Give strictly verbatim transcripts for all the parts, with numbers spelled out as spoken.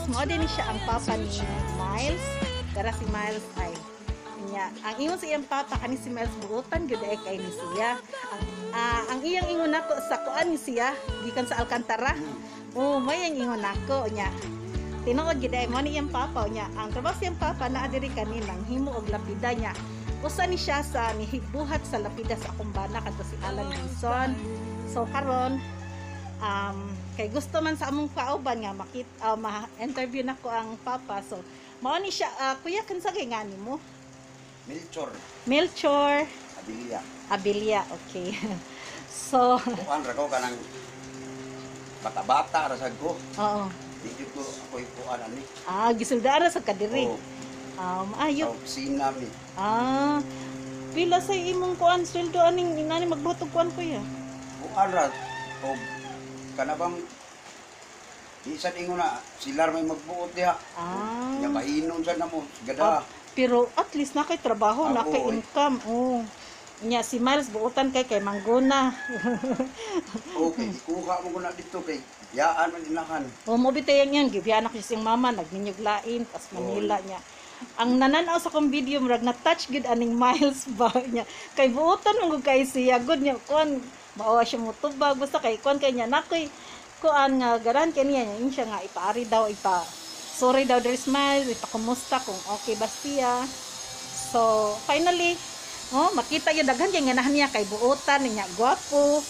mo din siya ang papa ni Miles. Pero si Miles ay niya. Ang ingon sa iyang papa kani si Miles buutan gyud ay kay ni siya. Ang, uh, ang iyang ingon nako sa kuan ni siya gikan sa Alcantara. Oh, may ang ingon nako nya. Tinuod gyud ay mo ni iyang papa nya. Ang trabaho sa iyang papa naa diri kaninang himo og lapida nya. Usa ni siya sa nihibuhat sa lapida sa akong bana kadto si Alan Wilson. So karon um kay gusto man sa among kauban nga makit uh, ma-interview nako ang papa. So mao ni siya uh, kuya kinsa kay ngani mo? Melchor. Melchor Abilia. Abilia, okay. So Kuan ra ko kanang bata-bata ra sad ko. oo. Di jud ko ako kuan ani. Ah, gisuldara sa kadiri. Oh, Um ayo. sa opisina mi. Ah. Pila sa imong kuan sweldo aning inani magbutog kuan kuya? Kuan ra o kanabang di sad ingon na sila may magbuot diha. Ah. Nya pahinon sad namo gada. Ah, pero at least na kay trabaho, Ah, na kay oo, eh. income. Oh. Nya si Miles buutan kay kay mangguna. Okay, ikuha mo ko na dito kay yaan man inahan. O mo bitayan yan, gibya na kasi siyang mama nagminyog lain tas Manila niya. Ang nananaw sa kong video murag na touch gud aning Miles ba niya. Kay buutan mo kay siya good niya kuan maawa siya mo tubag basta kay kuan kay niya nakoy kuan nga garan kay niya yun siya nga ipaari daw ipa sorry daw there's Miles ipakumusta kung okay ba siya. So finally oh makita yung daghan kay nganahan niya kay buutan niya gwapo.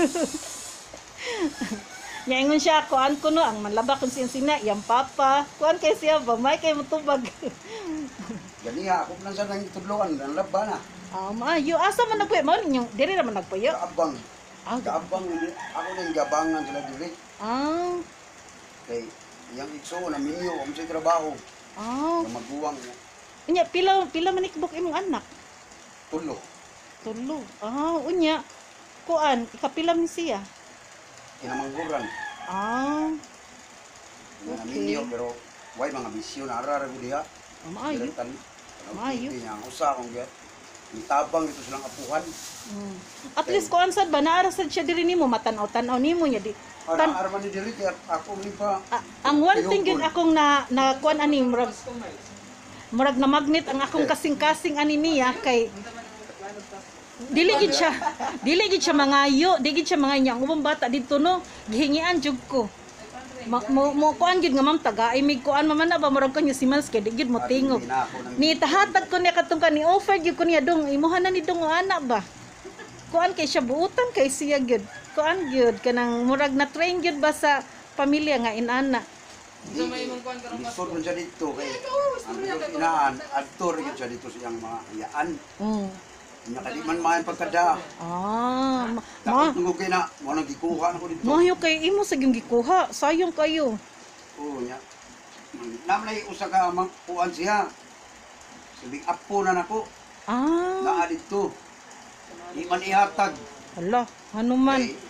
Nya ingon siya kuan kuno ang manlaba kun siya sina iyang papa kuan kay siya ba may kay motubag. Gani ha ako man sa nang tudloan ang laba na. Ah, maayo asa man nagpuyo mo ninyo diri ra man nagpuyo. Kaabang. Ah, Kaabang ako nang gabangan sila diri. ah, Kay yang igso na minyo ang sa trabaho. ah. Nga magbuwang Unya pila pila man ikibok imong anak? tulo. Tulo. Ah, unya kuan ikapila man siya. Kinamangguran. Ah, Nga Okay. minyo pero way mga bisyo na ara ra gud diha. ah, maayo. Direktan. Maayo. Niya ang usa kong gyud. Itabang dito silang apuhan. Mm. At least kuan sad ba naara sad siya diri nimo matanaw-tanaw nimo nya di. Para Tan arman ni diri kay ako ni pa. ah, ang one thing gyud akong na na kuan ani murag murag na magnet ang akong kasing-kasing ani niya kay dili gid siya dili gid siya mangayo dili gid siya mangayo ang ubang bata dito no gihingian jud ko Ma, mo mo kuan gid nga ma'am taga ay mig kuan mamana ba murag kanya si Miles kay di gid mo tingog ni tahatag ko niya katong kani offer gid ko niya dong imuha na ni dong ana ba kuan kay siya buutan kay siya gid kuan gid kanang murag na train gid ba sa pamilya nga inana. Sa may mong kuan karon pastor man siya dito kay ang inaan adtor gyud siya dito sa iyang mga iyaan. Mm. Nya kadi man maay pagkada. Ah, ma, Tapos tungod kay na mo nang gikuha na ko dito. mayo kay imo sa gyung gikuha sayang kayo. Oo nya. Namlay usa ka magkuan siya. Sabi apo na nako. Ah, Naa dito. Di man ihatag. hala, ano man. Kay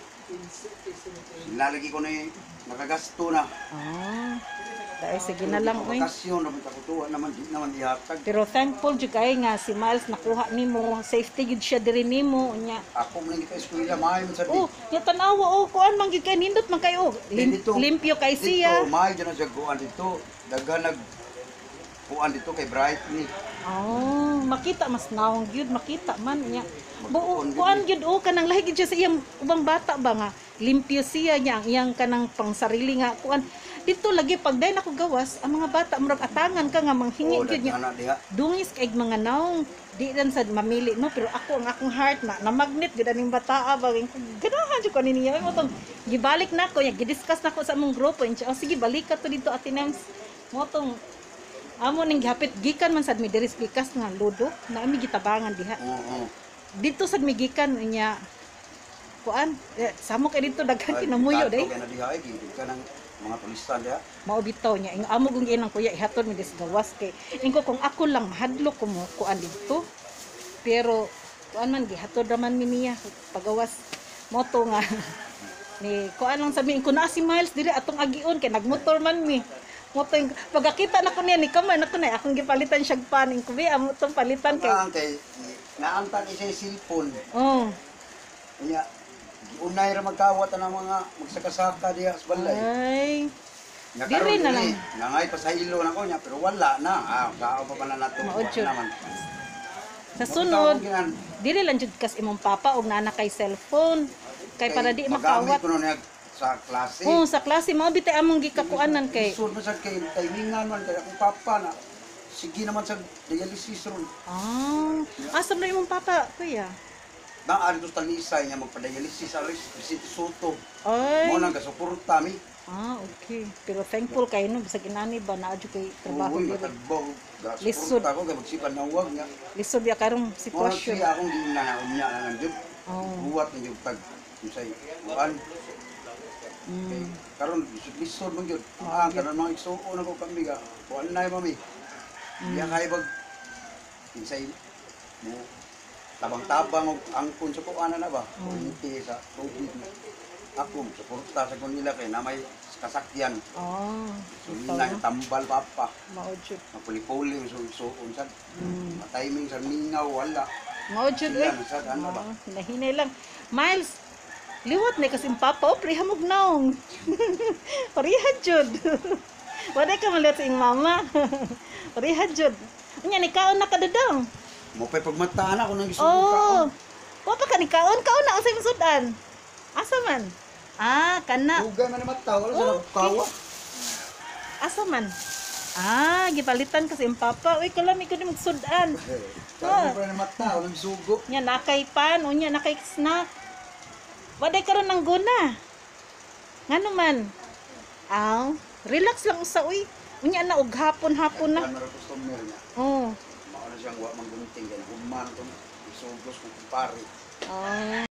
lalagi ko na yung makagasto na. Ah, dahil sige na lang, oy. Bakasyon naman kakutuwa naman di naman ihatag. Pero thankful jud kay nga si Miles nakuha nimo, safety gud siya diri nimo unya. Ako man kita eskwela maayo man sa di. Oh, ya tanawa oh, kuan man gid kay nindot man kayo. Lim, Dito, limpyo kay siya. Dito, maayo dyan na siya kuan dito. Daghan nag kuan dito kay Bright ni. Oh, makita mas nawong gyud makita man unya. Buo kuan gyud oh kanang lahi gyud siya sa iyang ubang bata ba nga. Limpyo siya niya ang iyang kanang pangsarili nga kuan. Dito lagi pag day nako gawas ang mga bata murag atangan ka nga manghingi Oo, gyud niya. daghan na diha. Dungis kay mga naong di dan sad mamili no pero ako ang akong heart na na magnet gid aning bataa bagay ko ganahan jud kanini niya mo tong gibalik nako ya gidiscuss nako sa among grupo and oh sige balik ka to dito atinems mo tong amo ning gihapit gikan man sad mi diri pikas nga ludo na mi gitabangan diha Oo. dito sad mi gikan niya kuan eh, samo kay dito daghan kinamuyo day Kaya na diha ay gid ka nang mga tulistan diha. mao bitaw niya ing amo kung inang kuya ihatod mi dis gawas kay ingko kung ako lang mahadlok ko mo kuan dito pero kuan man gihatod ra man mi niya pagawas moto nga ni kuan lang sabi ko na si Miles diri atong agion kay nagmotor man mi moto yung pagkakita na ko niya ni kamay na ko na akong gipalitan siya paning ko biya amo tong palitan kay Ang kay naantan isa yung cellphone. oh Nya unay ra magkawat ang mga magsakasaka diha sa balay. ay Diri na lang. Nangay pa sa ilo na ko niya, pero wala na. Ah, sao pa pala nato. Maod jud. naman. Sa sunod, Ginan. dili lang jud kas imong papa og nana kay cellphone. Kay para di makawat. Magamit ko na niya sa klase. Oo, sa klase mao bitay among gikakuanan kay. Lisod man sad kay timingan man kay akong papa na. Sige naman sa dialysis ron. Ah, asa na imong papa, kuya? Naan to talisay niya magpa-dialysis alis Vicente Soto. Ay. Mo nang gasuporta mi. Ah, okay. Pero thankful kayo no, bisag inani ba na adyo kay trabaho Uy, diri. matagbaw. Lisod. Gasuporta ko kay magsipan na huwag niya. Lisod ya karong Mo sitwasyon. siya akong ginanaon niya na lang jud. Oh. Buwat na jud tag usay kuan. Mm. Karon lisod man jud. Ah, karon mga igsuon ako kami ga. Kuan na mami. Iya kay bag insay mo tabang-tabang og angkon sa kuan na ba. Kunti sa tubig. Ako suporta sa kun nila kay na may kasakyan. Ah, So nila tambal papa. mao jud. Mapuli-puli so suon sad. Mm. Timing sa mingaw wala. Mao jud Sila eh. na sad ano ba. Ah, nahinay lang. Miles, liwat na kasi papa o prihamog naong. Parihan jud. Wala ka malit sa iyong mama. Parihan jud. Unya ni kaon na kadadang. Mo pay pagmataan ako nang gisugo Oh. ka. Wa pa ka ni kaon, kaon na unsay masudan. Asa man? Ah, kana. Dugay man ni mata wala Oh, sa kawa. Asa man? Ah, gipalitan kasi ang papa. Uy, kalami ko ni magsudan. Karon pa ni mata wala gisugo. Nya nakay pan, unya nakay snack. Waday karon ng guna. Ngano man? Aw, relax lang usa uy. Unya na og hapon-hapon na. Kan mara customer niya. Oh. Mao na siyang wa manggunting kay human tong isugos ko pare. Oh.